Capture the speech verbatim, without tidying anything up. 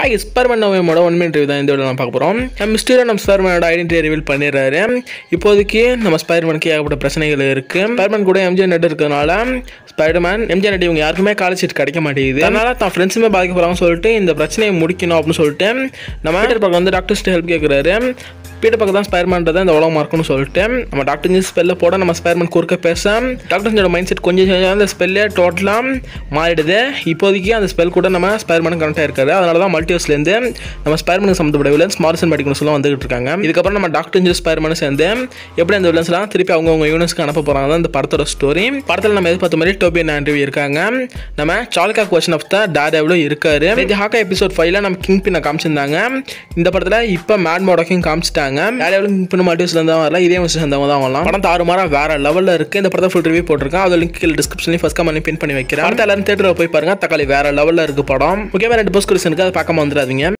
Hi Spiderman நோவேமோட one minute review தான் இந்த வீடியோ நம்ம பார்க்க போகிறோம். நம்ம மிஸ்டீரியோ நம்ம ஸ்பைடர்மேனோட ஐடென்டிட்டி ரிவீல் பண்ணிடுறாரு. இப்போதைக்கு நம்ம ஸ்பைடர்மேனுக்கு ஏகப்பட்ட பிரச்சனைகள் இருக்குது. ஸ்பைடர்மேன் கூட எம்ஜே நெட் இருக்கிறதுனால ஸ்பைடர்மேன் எம்ஜே நெட் இவங்க யாருக்குமே காலேஜ் சீட் கிடைக்க மாட்டேங்குது. அதனால தான் ஃப்ரெண்ட்ஸுமே பாதிக்க போகிறாங்கன்னு சொல்லிட்டு இந்த பிரச்சனையை முடிக்கணும் அப்படின்னு சொல்லிட்டு நம்ம பீட்டர் பக்கம் வந்து டாக்டர்ஸ்ட்டு ஹெல்ப் கேட்குறாரு. பீட்டர் பக்கம் தான் ஸ்பைடர்மேன் இந்த உலகமாக இருக்குன்னு சொல்லிட்டு நம்ம டாக்டர் இன்ஜி ஸ்பெல்ல போட நம்ம ஸ்பைடர்மேன் குறுக்க பேச டாக்டர் மைண்ட் செட் கொஞ்சம் சேஞ்ச் அந்த ஸ்பெல்லே டோட்டலாக மாறிடுது. இப்போதைக்கு அந்த ஸ்பெல் கூட நம்ம ஸ்பைடர்மேன் கனெக்ட் ஆயிருக்காரு. அதனால தான் மல்டிவர்ஸ்லேருந்து நம்ம ஸ்பைடர்மேனுக்கு சம்மந்தப்பட்ட வில்லன்ஸ் மார்சன் மெடிக்கல்ஸ் எல்லாம் வந்துகிட்டு இருக்காங்க. இதுக்கப்புறம் நம்ம டாக்டர் இன்ஜி ஸ்பைடர்மேன் சேர்ந்து எப்படி அந்த வில்லன்ஸ்லாம் திருப்பி அவங்கவுங்க யூனிவர்ஸ்க்கு அனுப்ப போகிறாங்க தான் இந்த படத்தோட ஸ்டோரி. படத்தில் நம்ம எதிர்பார்த்த மாதிரி டோபி அண்ட் ஆண்ட்ரூ இருக்காங்க. நம்ம சார்லி கொஸ்டின் ஆஃப் த டேர்டெவிலும் இருக்காரு. இது ஹாக்கா எபிசோட் ஃபைவ்ல நம்ம கிங் பின்னை காமிச்சிருந்தாங்க. இந்த படத்தில் இப்போ மேட் மோடக்கையும் காமிச்சிட்டாங்க. டேர்டெவில் இப்போ மல்டிவர்ஸ்ல இருந்தால் வரல, இதே விஷயம் சேர்ந்தவங்க தான் வரலாம். படம் தாறுமாறாக வேற லெவலில் இருக்குது. இந்த படத்தை ஃபுல் ரிவ்யூ போட்டிருக்கேன். அதோட லிங்க் கீழே டிஸ்கிரிப்ஷன்லையும் ஃபர்ஸ்ட் கமெண்ட் பின் பண்ணி வைக்கிறேன். அடுத்த எல்லாரும் தேட்டரில் போய் பாருங்க. தக்காளி வேற லெவலில் இருக்குது படம். முக்கியமாக ரெண்டு போஸ்ட் இருக்குது, அதை பார்க்காம வந்துடாதீங்க.